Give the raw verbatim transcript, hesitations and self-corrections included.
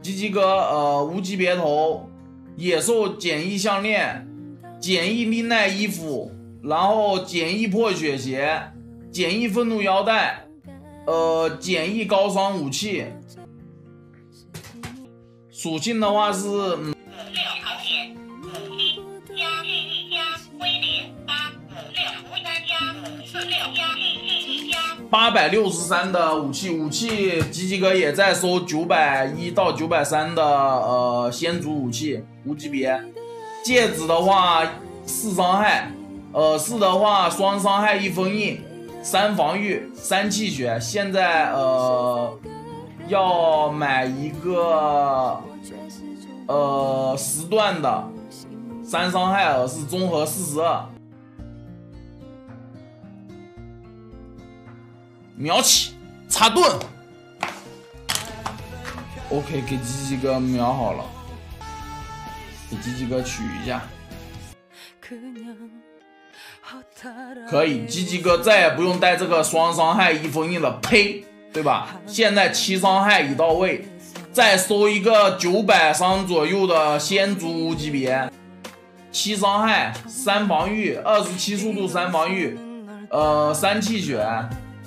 鸡鸡哥呃无级别头，野兽简易项链，简易利奈衣服，然后简易破血鞋，简易愤怒腰带，呃简易高双武器。属性的话是嗯。八百六十三的武器，武器吉吉哥也在收九百一到九百三的呃先祖武器无级别。戒指的话四伤害，呃四的话双伤害一封印，三防御三气血。现在呃要买一个呃十段的三伤害耳是综合四十二。秒起插盾 ，OK， 给鸡鸡哥秒好了，给鸡鸡哥取一下，可以，鸡鸡哥再也不用带这个双伤害一封印了，呸，对吧？现在七伤害已到位，再收一个九百伤左右的先祖无级别，七伤害三防御，二十七速度三防御，呃三气血。